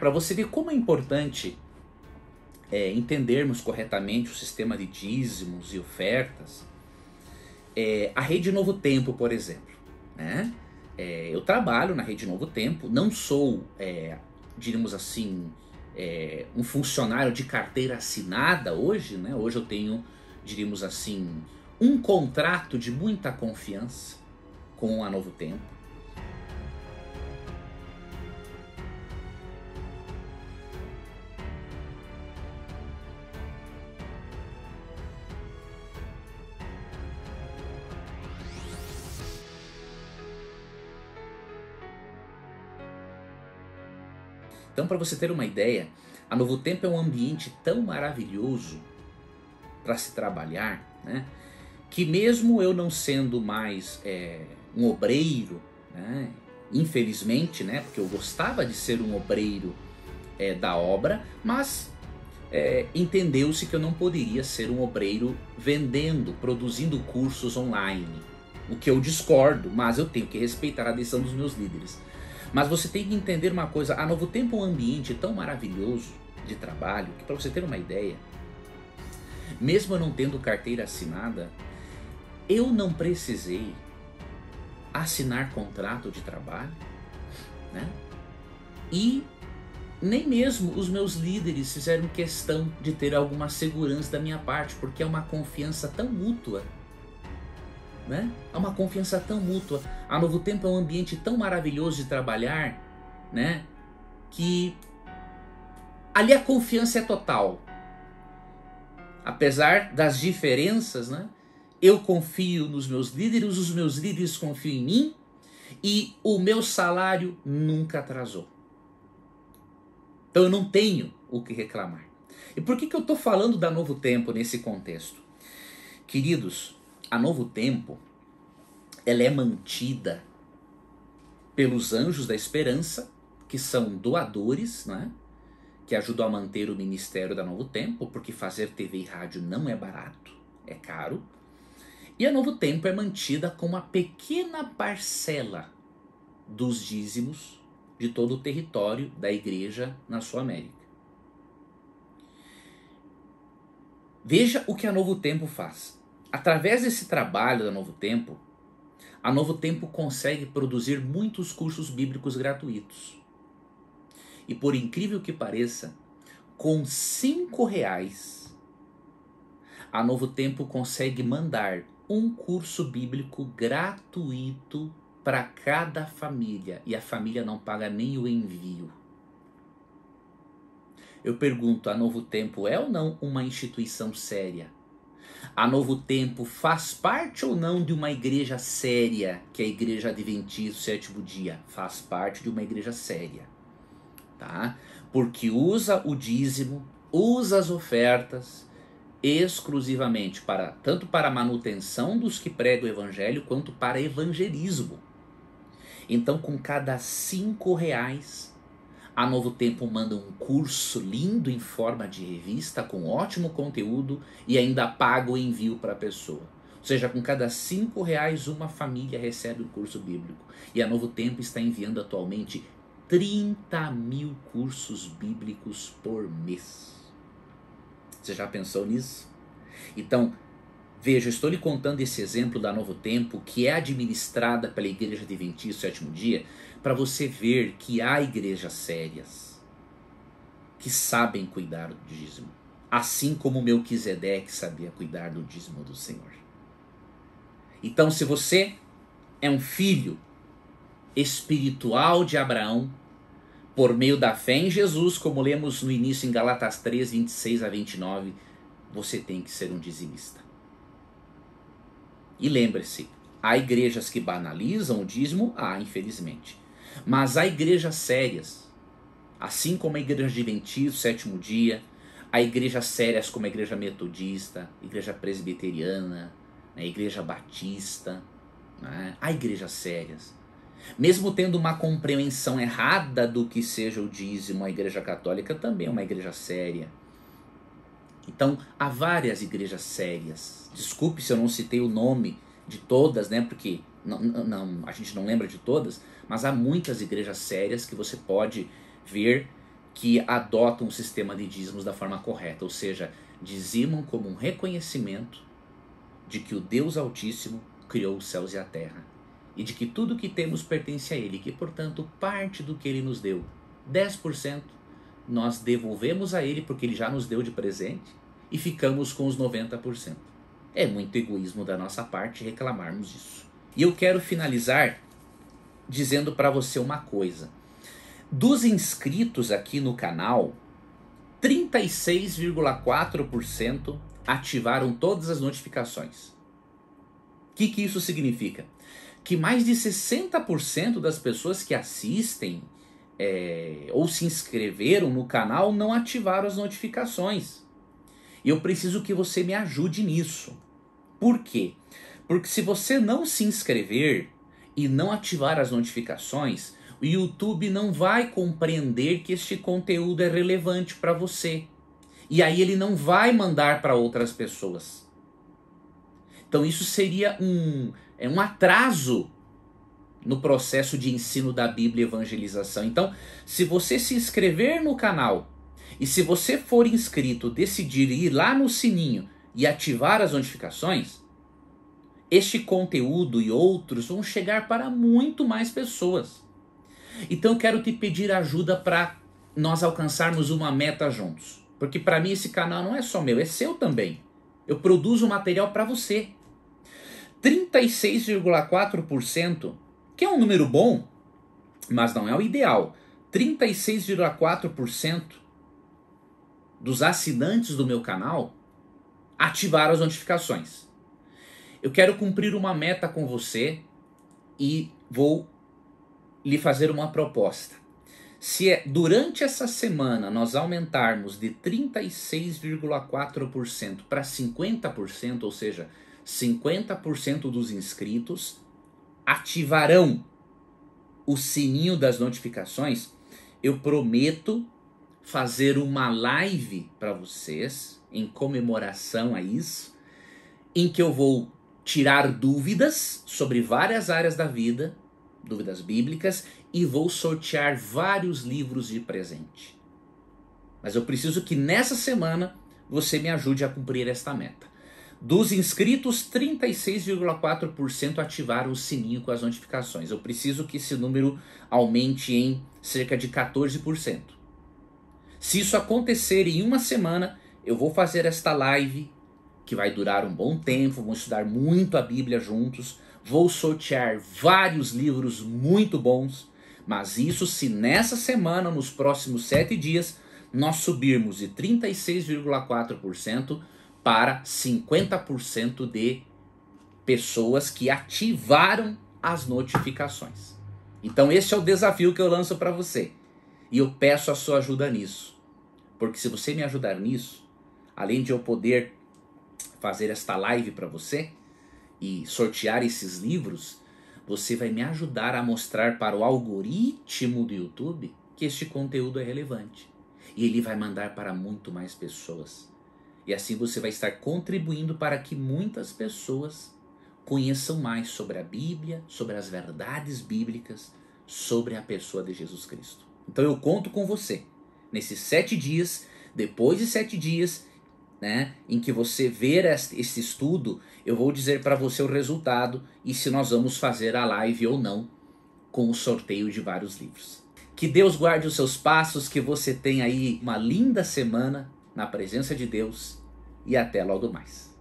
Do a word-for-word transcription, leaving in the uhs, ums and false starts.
para você ver como é importante é, entendermos corretamente o sistema de dízimos e ofertas. É, a Rede Novo Tempo, por exemplo, né? É, eu trabalho na Rede Novo Tempo, não sou, é, diríamos assim, é, um funcionário de carteira assinada hoje, né? Hoje eu tenho, diríamos assim, um contrato de muita confiança com a Novo Tempo. Então, para você ter uma ideia, a Novo Tempo é um ambiente tão maravilhoso para se trabalhar, né, que mesmo eu não sendo mais é, um obreiro, né, infelizmente, né, porque eu gostava de ser um obreiro é, da obra, mas é, entendeu-se que eu não poderia ser um obreiro vendendo, produzindo cursos online. O que eu discordo, mas eu tenho que respeitar a decisão dos meus líderes. Mas você tem que entender uma coisa, a Novo Tempo é um ambiente tão maravilhoso de trabalho, que para você ter uma ideia, mesmo eu não tendo carteira assinada, eu não precisei assinar contrato de trabalho, né? E nem mesmo os meus líderes fizeram questão de ter alguma segurança da minha parte, porque é uma confiança tão mútua, né? É uma confiança tão mútua. A Novo Tempo é um ambiente tão maravilhoso de trabalhar, né? Que ali a confiança é total. Apesar das diferenças, né? Eu confio nos meus líderes, os meus líderes confiam em mim e o meu salário nunca atrasou. Então eu não tenho o que reclamar. E por que que eu estou falando da Novo Tempo nesse contexto? Queridos, a Novo Tempo, ela é mantida pelos anjos da esperança, que são doadores, né? Que ajudam a manter o ministério da Novo Tempo, porque fazer T V e rádio não é barato, é caro. E a Novo Tempo é mantida com uma pequena parcela dos dízimos de todo o território da igreja na sua América. Veja o que a Novo Tempo faz. Através desse trabalho da Novo Tempo, a Novo Tempo consegue produzir muitos cursos bíblicos gratuitos. E por incrível que pareça, com cinco reais, a Novo Tempo consegue mandar um curso bíblico gratuito para cada família. E a família não paga nem o envio. Eu pergunto, a Novo Tempo é ou não uma instituição séria? A Novo Tempo faz parte ou não de uma igreja séria, que é a Igreja Adventista do Sétimo Dia? Faz parte de uma igreja séria, tá? Porque usa o dízimo, usa as ofertas exclusivamente para tanto para a manutenção dos que pregam o evangelho quanto para evangelismo. Então, com cada cinco reais, a Novo Tempo manda um curso lindo em forma de revista, com ótimo conteúdo, e ainda paga o envio para a pessoa. Ou seja, com cada cinco reais, uma família recebe o curso bíblico. E a Novo Tempo está enviando atualmente trinta mil cursos bíblicos por mês. Você já pensou nisso? Então, veja, eu estou lhe contando esse exemplo da Novo Tempo, que é administrada pela Igreja Adventista do Sétimo Dia, para você ver que há igrejas sérias que sabem cuidar do dízimo, assim como Melquisedeque sabia cuidar do dízimo do Senhor. Então, se você é um filho espiritual de Abraão, por meio da fé em Jesus, como lemos no início em Galatas três, vinte e seis a vinte e nove, você tem que ser um dizimista. E lembre-se, há igrejas que banalizam o dízimo, há, infelizmente. Mas há igrejas sérias, assim como a Igreja Adventista, Sétimo Dia, há igrejas sérias como a Igreja Metodista, Igreja Presbiteriana, a Igreja Batista, né? Há igrejas sérias. Mesmo tendo uma compreensão errada do que seja o dízimo, a Igreja Católica também é uma igreja séria. Então, há várias igrejas sérias. Desculpe se eu não citei o nome de todas, né? Porque não, não, a gente não lembra de todas, mas há muitas igrejas sérias que você pode ver que adotam o sistema de dízimos da forma correta, ou seja, dizimam como um reconhecimento de que o Deus Altíssimo criou os céus e a terra, e de que tudo que temos pertence a Ele, que portanto parte do que Ele nos deu, dez por cento, nós devolvemos a Ele porque Ele já nos deu de presente, e ficamos com os noventa por cento. É muito egoísmo da nossa parte reclamarmos isso. E eu quero finalizar dizendo para você uma coisa. Dos inscritos aqui no canal, trinta e seis vírgula quatro por cento ativaram todas as notificações. O que, que isso significa? Que mais de sessenta por cento das pessoas que assistem é, ou se inscreveram no canal não ativaram as notificações. E eu preciso que você me ajude nisso. Por quê? Porque se você não se inscrever e não ativar as notificações, o YouTube não vai compreender que este conteúdo é relevante para você. E aí ele não vai mandar para outras pessoas. Então isso seria um, é um atraso no processo de ensino da Bíblia e evangelização. Então, se você se inscrever no canal e se você for inscrito, decidir ir lá no sininho e ativar as notificações, este conteúdo e outros vão chegar para muito mais pessoas. Então eu quero te pedir ajuda para nós alcançarmos uma meta juntos. Porque para mim esse canal não é só meu, é seu também. Eu produzo material para você. trinta e seis vírgula quatro por cento, que é um número bom, mas não é o ideal. trinta e seis vírgula quatro por cento dos assinantes do meu canal ativaram as notificações. Eu quero cumprir uma meta com você e vou lhe fazer uma proposta. Se é, durante essa semana nós aumentarmos de trinta e seis vírgula quatro por cento para cinquenta por cento, ou seja, cinquenta por cento dos inscritos ativarão o sininho das notificações, eu prometo fazer uma live para vocês em comemoração a isso, em que eu vou tirar dúvidas sobre várias áreas da vida, dúvidas bíblicas, e vou sortear vários livros de presente. Mas eu preciso que nessa semana você me ajude a cumprir esta meta. Dos inscritos, trinta e seis vírgula quatro por cento ativaram o sininho com as notificações. Eu preciso que esse número aumente em cerca de quatorze por cento. Se isso acontecer em uma semana, eu vou fazer esta live, que vai durar um bom tempo, vamos estudar muito a Bíblia juntos, vou sortear vários livros muito bons, mas isso se nessa semana, nos próximos sete dias, nós subirmos de trinta e seis vírgula quatro por cento para cinquenta por cento de pessoas que ativaram as notificações. Então esse é o desafio que eu lanço para você. E eu peço a sua ajuda nisso. Porque se você me ajudar nisso, além de eu poder fazer esta live para você e sortear esses livros, você vai me ajudar a mostrar para o algoritmo do YouTube que este conteúdo é relevante. E ele vai mandar para muito mais pessoas. E assim você vai estar contribuindo para que muitas pessoas conheçam mais sobre a Bíblia, sobre as verdades bíblicas, sobre a pessoa de Jesus Cristo. Então eu conto com você nesses sete dias, depois de sete dias, né, em que você ver esse estudo, eu vou dizer para você o resultado e se nós vamos fazer a live ou não com o sorteio de vários livros. Que Deus guarde os seus passos, que você tenha aí uma linda semana na presença de Deus e até logo mais.